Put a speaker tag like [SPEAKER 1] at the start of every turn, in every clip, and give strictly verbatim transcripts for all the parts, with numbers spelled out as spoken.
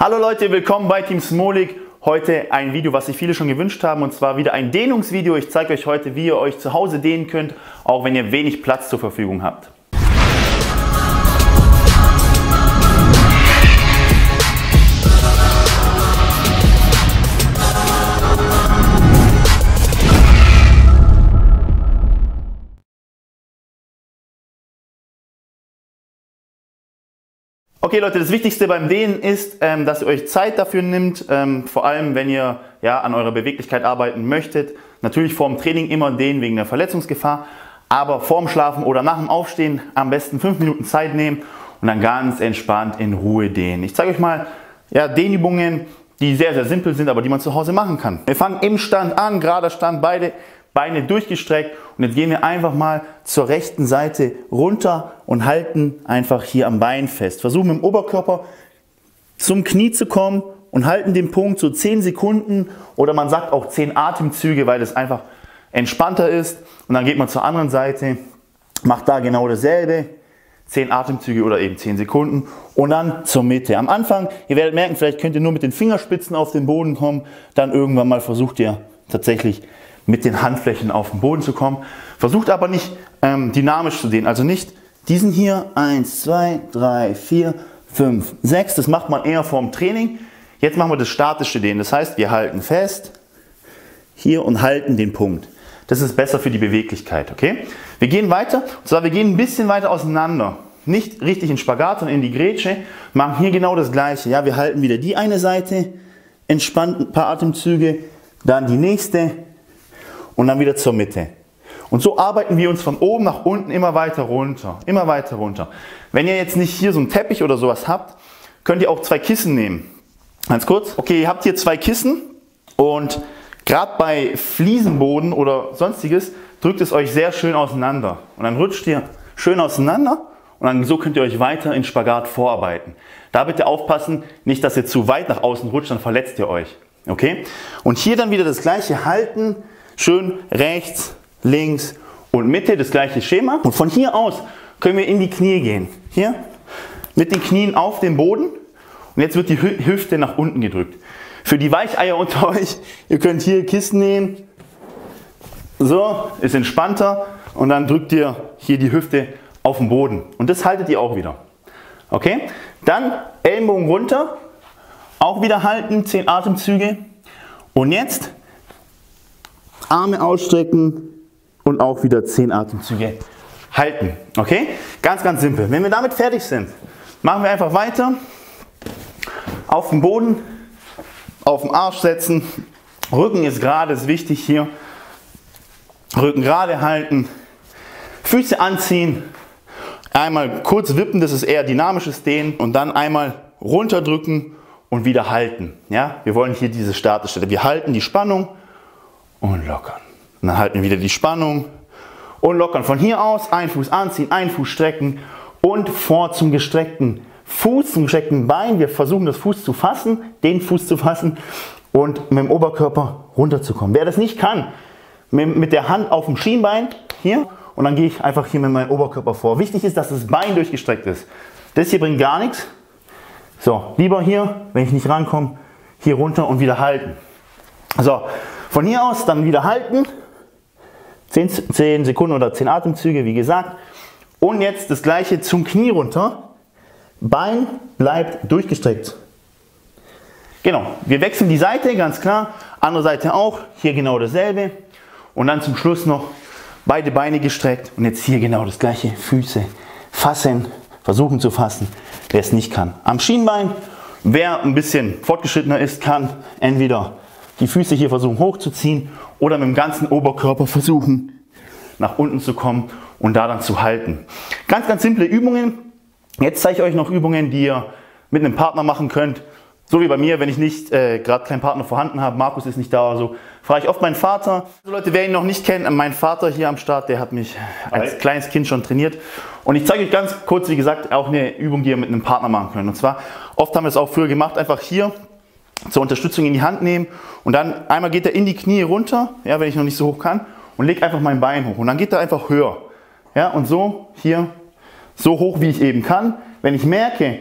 [SPEAKER 1] Hallo Leute, willkommen bei Team Smolik. Heute ein Video, was sich viele schon gewünscht haben, und zwar wieder ein Dehnungsvideo. Ich zeige euch heute, wie ihr euch zu Hause dehnen könnt, auch wenn ihr wenig Platz zur Verfügung habt. Okay Leute, das Wichtigste beim Dehnen ist, ähm, dass ihr euch Zeit dafür nimmt, ähm, vor allem wenn ihr ja, an eurer Beweglichkeit arbeiten möchtet. Natürlich vor dem Training immer dehnen wegen der Verletzungsgefahr, aber vorm Schlafen oder nach dem Aufstehen am besten fünf Minuten Zeit nehmen und dann ganz entspannt in Ruhe dehnen. Ich zeige euch mal ja, Dehnübungen, die sehr, sehr simpel sind, aber die man zu Hause machen kann. Wir fangen im Stand an, gerader Stand, beide Beine durchgestreckt, und jetzt gehen wir einfach mal zur rechten Seite runter und halten einfach hier am Bein fest. Versuchen mit dem Oberkörper zum Knie zu kommen und halten den Punkt so zehn Sekunden, oder man sagt auch zehn Atemzüge, weil das einfach entspannter ist. Und dann geht man zur anderen Seite, macht da genau dasselbe, zehn Atemzüge oder eben zehn Sekunden, und dann zur Mitte. Am Anfang, ihr werdet merken, vielleicht könnt ihr nur mit den Fingerspitzen auf den Boden kommen, dann irgendwann mal versucht ihr tatsächlich mit den Handflächen auf den Boden zu kommen. Versucht aber nicht ähm, dynamisch zu dehnen, also nicht diesen hier, eins, zwei, drei, vier, fünf, sechs, das macht man eher vorm Training. Jetzt machen wir das statische Dehnen, das heißt, wir halten fest hier und halten den Punkt. Das ist besser für die Beweglichkeit, okay? Wir gehen weiter, und zwar wir gehen ein bisschen weiter auseinander. Nicht richtig in Spagat, sondern in die Grätsche, machen hier genau das gleiche. Ja, wir halten wieder die eine Seite, entspannt ein paar Atemzüge, dann die nächste, und dann wieder zur Mitte. Und so arbeiten wir uns von oben nach unten immer weiter runter, immer weiter runter. Wenn ihr jetzt nicht hier so einen Teppich oder sowas habt, könnt ihr auch zwei Kissen nehmen. Ganz kurz. Okay, ihr habt hier zwei Kissen, und gerade bei Fliesenboden oder sonstiges drückt es euch sehr schön auseinander. Und dann rutscht ihr schön auseinander, und dann so könnt ihr euch weiter in Spagat vorarbeiten. Da bitte aufpassen, nicht dass ihr zu weit nach außen rutscht, dann verletzt ihr euch. Okay? Und hier dann wieder das gleiche halten. Schön rechts, links und Mitte, das gleiche Schema. Und von hier aus können wir in die Knie gehen. Hier mit den Knien auf den Boden, und jetzt wird die Hüfte nach unten gedrückt. Für die Weicheier unter euch, ihr könnt hier Kissen nehmen. So, ist entspannter, und dann drückt ihr hier die Hüfte auf den Boden. Und das haltet ihr auch wieder. Okay? Dann Ellenbogen runter, auch wieder halten, zehn Atemzüge. Und jetzt Arme ausstrecken und auch wieder zehn Atemzüge halten. Okay? Ganz, ganz simpel. Wenn wir damit fertig sind, machen wir einfach weiter. Auf den Boden, auf den Arsch setzen. Rücken ist gerade, ist wichtig hier. Rücken gerade halten. Füße anziehen. Einmal kurz wippen, das ist eher dynamisches Dehnen. Und dann einmal runterdrücken und wieder halten. Ja? Wir wollen hier diese statische. Wir halten die Spannung und lockern. Und dann halten wir wieder die Spannung und lockern. Von hier aus einen Fuß anziehen, einen Fuß strecken und vor zum gestreckten Fuß, zum gestreckten Bein. Wir versuchen das Fuß zu fassen, den Fuß zu fassen und mit dem Oberkörper runterzukommen. Wer das nicht kann, mit der Hand auf dem Schienbein hier, und dann gehe ich einfach hier mit meinem Oberkörper vor. Wichtig ist, dass das Bein durchgestreckt ist. Das hier bringt gar nichts. So, lieber hier, wenn ich nicht rankomme, hier runter und wieder halten. So. Von hier aus dann wieder halten, zehn Sekunden oder zehn Atemzüge, wie gesagt. Und jetzt das gleiche zum Knie runter. Bein bleibt durchgestreckt. Genau, wir wechseln die Seite, ganz klar. Andere Seite auch, hier genau dasselbe. Und dann zum Schluss noch beide Beine gestreckt. Und jetzt hier genau das gleiche, Füße fassen, versuchen zu fassen, wer es nicht kann. Am Schienbein, wer ein bisschen fortgeschrittener ist, kann entweder die Füße hier versuchen hochzuziehen oder mit dem ganzen Oberkörper versuchen nach unten zu kommen und da dann zu halten. Ganz, ganz simple Übungen. Jetzt zeige ich euch noch Übungen, die ihr mit einem Partner machen könnt. So wie bei mir, wenn ich nicht äh, gerade keinen Partner vorhanden habe, Markus ist nicht da oder so, frage ich oft meinen Vater. Also Leute, wer ihn noch nicht kennt, mein Vater hier am Start, der hat mich als Hi. kleines Kind schon trainiert. Und ich zeige euch ganz kurz, wie gesagt, auch eine Übung, die ihr mit einem Partner machen könnt. Und zwar, oft haben wir es auch früher gemacht, einfach hier zur Unterstützung in die Hand nehmen, und dann einmal geht er in die Knie runter, ja, wenn ich noch nicht so hoch kann, und lege einfach mein Bein hoch, und dann geht er einfach höher. Ja, und so hier, so hoch wie ich eben kann. Wenn ich merke,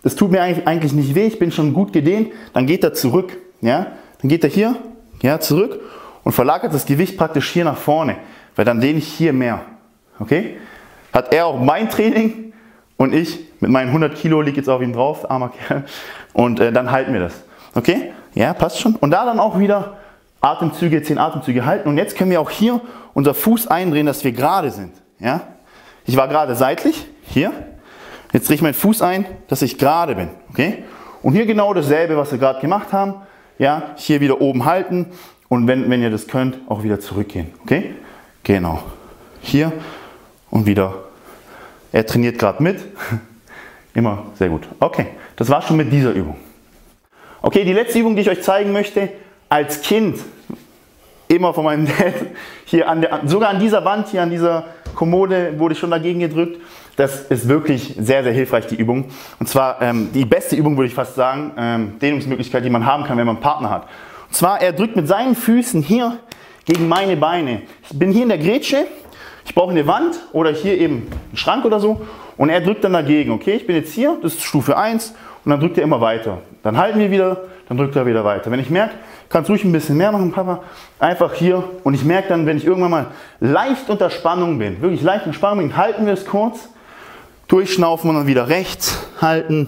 [SPEAKER 1] das tut mir eigentlich nicht weh, ich bin schon gut gedehnt, dann geht er zurück. Ja? Dann geht er hier, ja, zurück und verlagert das Gewicht praktisch hier nach vorne, weil dann dehne ich hier mehr. Okay? Hat er auch mein Training und ich mit meinen hundert Kilo liege jetzt auf ihm drauf, armer Kerl, und äh, dann halten wir das. Okay? Ja, passt schon. Und da dann auch wieder Atemzüge, zehn Atemzüge halten. Und jetzt können wir auch hier unser Fuß eindrehen, dass wir gerade sind. Ja? Ich war gerade seitlich, hier. Jetzt drehe ich meinen Fuß ein, dass ich gerade bin. Okay? Und hier genau dasselbe, was wir gerade gemacht haben. Ja? Hier wieder oben halten und wenn, wenn ihr das könnt, auch wieder zurückgehen. Okay? Genau. Hier und wieder. Er trainiert gerade mit. Immer sehr gut. Okay, das war schon mit dieser Übung. Okay, die letzte Übung, die ich euch zeigen möchte, als Kind, immer von meinem Dad, hier an der, sogar an dieser Wand, hier an dieser Kommode wurde ich schon dagegen gedrückt. Das ist wirklich sehr, sehr hilfreich, die Übung. Und zwar ähm, die beste Übung, würde ich fast sagen, ähm, Dehnungsmöglichkeit, die man haben kann, wenn man einen Partner hat. Und zwar, er drückt mit seinen Füßen hier gegen meine Beine. Ich bin hier in der Grätsche, ich brauche eine Wand oder hier eben einen Schrank oder so und er drückt dann dagegen. Okay, ich bin jetzt hier, das ist Stufe eins und dann drückt er immer weiter. Dann halten wir wieder, dann drückt er wieder weiter. Wenn ich merke, kannst ruhig ein bisschen mehr machen, Papa, einfach hier und ich merke dann, wenn ich irgendwann mal leicht unter Spannung bin, wirklich leicht unter Spannung bin, halten wir es kurz, durchschnaufen und dann wieder rechts halten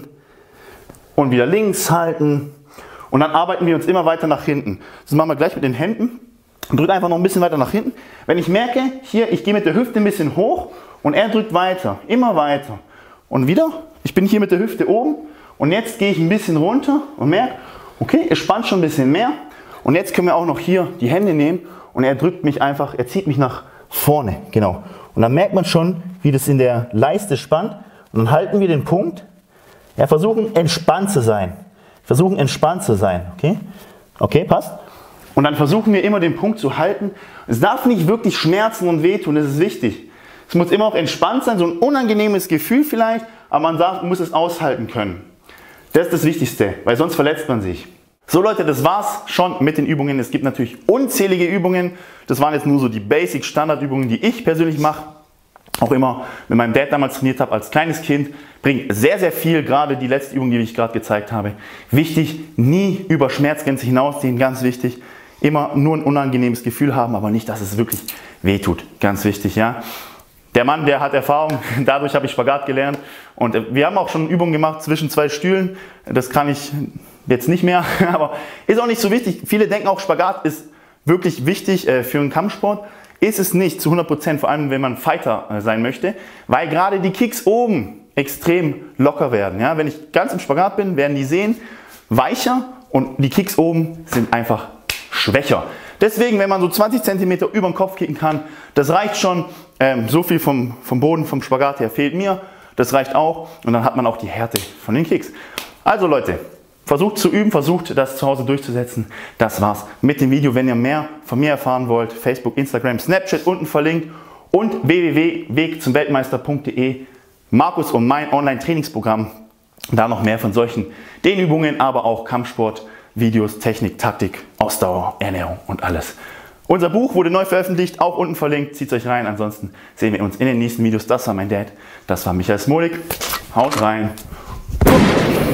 [SPEAKER 1] und wieder links halten und dann arbeiten wir uns immer weiter nach hinten. Das machen wir gleich mit den Händen. Drückt einfach noch ein bisschen weiter nach hinten. Wenn ich merke, hier, ich gehe mit der Hüfte ein bisschen hoch und er drückt weiter, immer weiter. Und wieder, ich bin hier mit der Hüfte oben und jetzt gehe ich ein bisschen runter und merke, okay, es spannt schon ein bisschen mehr. Und jetzt können wir auch noch hier die Hände nehmen und er drückt mich einfach, er zieht mich nach vorne, genau. Und dann merkt man schon, wie das in der Leiste spannt. Und dann halten wir den Punkt. Ja, versuchen entspannt zu sein. Versuchen entspannt zu sein, okay? Okay, passt? Und dann versuchen wir immer den Punkt zu halten. Es darf nicht wirklich schmerzen und wehtun, das ist wichtig. Es muss immer auch entspannt sein, so ein unangenehmes Gefühl vielleicht, aber man darf, muss es aushalten können. Das ist das Wichtigste, weil sonst verletzt man sich. So Leute, das war's schon mit den Übungen. Es gibt natürlich unzählige Übungen. Das waren jetzt nur so die Basic-Standardübungen, die ich persönlich mache. Auch immer mit meinem Dad damals trainiert habe als kleines Kind. Bringt sehr, sehr viel, gerade die letzte Übung, die ich gerade gezeigt habe. Wichtig, nie über Schmerzgrenze hinausgehen, ganz wichtig. Immer nur ein unangenehmes Gefühl haben, aber nicht, dass es wirklich weh tut. Ganz wichtig, ja. Der Mann, der hat Erfahrung, dadurch habe ich Spagat gelernt. Und wir haben auch schon Übungen gemacht zwischen zwei Stühlen. Das kann ich jetzt nicht mehr, aber ist auch nicht so wichtig. Viele denken auch, Spagat ist wirklich wichtig für einen Kampfsport. Ist es nicht zu hundert Prozent, vor allem wenn man Fighter sein möchte, weil gerade die Kicks oben extrem locker werden. Ja, wenn ich ganz im Spagat bin, werden die Sehnen weicher und die Kicks oben sind einfach schwächer. Deswegen, wenn man so zwanzig Zentimeter über den Kopf kicken kann, das reicht schon. Ähm, so viel vom, vom Boden, vom Spagat her fehlt mir. Das reicht auch und dann hat man auch die Härte von den Kicks. Also Leute, versucht zu üben, versucht das zu Hause durchzusetzen. Das war's mit dem Video. Wenn ihr mehr von mir erfahren wollt, Facebook, Instagram, Snapchat unten verlinkt und w w w punkt weg zum weltmeister punkt de, Markus und mein Online-Trainingsprogramm. Da noch mehr von solchen Dehnübungen, aber auch Kampfsport, Videos, Technik, Taktik, Ausdauer, Ernährung und alles. Unser Buch wurde neu veröffentlicht, auch unten verlinkt, zieht euch rein. Ansonsten sehen wir uns in den nächsten Videos. Das war mein Dad, das war Michael Smolik. Haut rein.